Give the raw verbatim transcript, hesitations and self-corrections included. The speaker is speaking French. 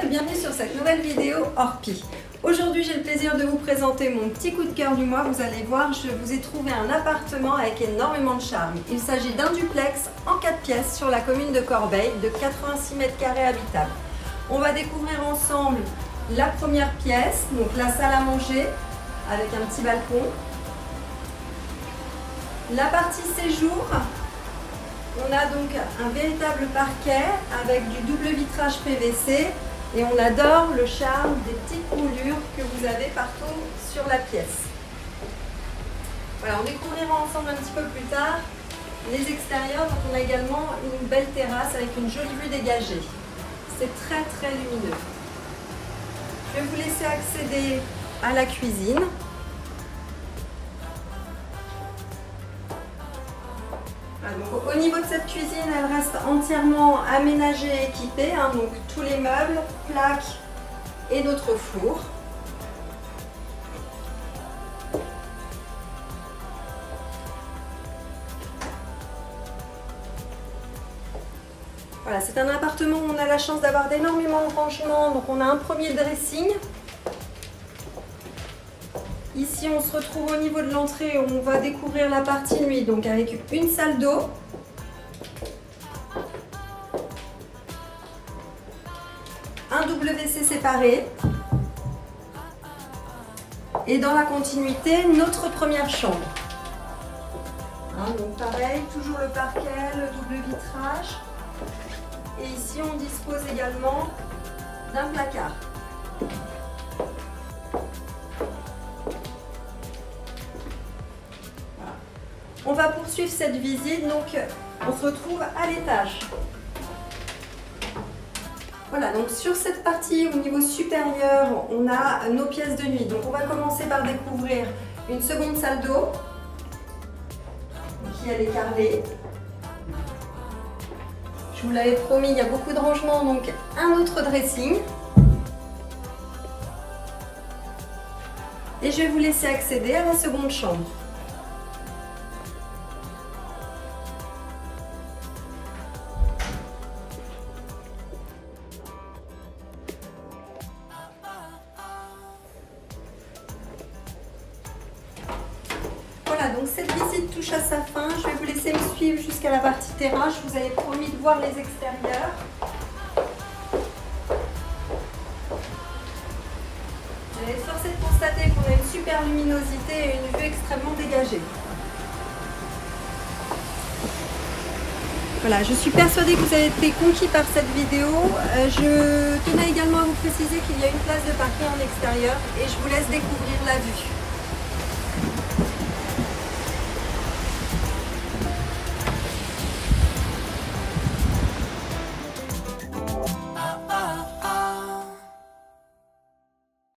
bienvenue sur cette nouvelle vidéo Orpi. Aujourd'hui j'ai le plaisir de vous présenter mon petit coup de cœur du mois. Vous allez voir, je vous ai trouvé un appartement avec énormément de charme. Il s'agit d'un duplex en quatre pièces sur la commune de Corbeil de quatre-vingt-six mètres carrés habitables. On va découvrir ensemble la première pièce, donc la salle à manger avec un petit balcon. La partie séjour. On a donc un véritable parquet avec du double vitrage P V C et on adore le charme des petites moulures que vous avez partout sur la pièce. Voilà, on découvrira ensemble un petit peu plus tard les extérieurs. Donc on a également une belle terrasse avec une jolie vue dégagée. C'est très très lumineux. Je vais vous laisser accéder à la cuisine. Donc, au niveau de cette cuisine, elle reste entièrement aménagée et équipée, hein, donc tous les meubles, plaques et notre four. Voilà, c'est un appartement où on a la chance d'avoir d'énormément de rangements, donc on a un premier dressing. Ici, on se retrouve au niveau de l'entrée où on va découvrir la partie nuit, donc avec une salle d'eau. Un W C séparé. Et dans la continuité, notre première chambre. Hein, donc pareil, toujours le parquet, le double vitrage. Et ici, on dispose également d'un placard. On va poursuivre cette visite, donc on se retrouve à l'étage. Voilà, donc sur cette partie au niveau supérieur, on a nos pièces de nuit. Donc on va commencer par découvrir une seconde salle d'eau, qui elle est carrelée. Je vous l'avais promis, il y a beaucoup de rangements, donc un autre dressing. Et je vais vous laisser accéder à la seconde chambre. Voilà, donc cette visite touche à sa fin. Je vais vous laisser me suivre jusqu'à la partie terrain. Je vous avais promis de voir les extérieurs. Vous allez forcé de constater qu'on a une super luminosité et une vue extrêmement dégagée. Voilà, je suis persuadée que vous avez été conquis par cette vidéo. Euh, je tenais également à vous préciser qu'il y a une place de parking en extérieur et je vous laisse découvrir la vue.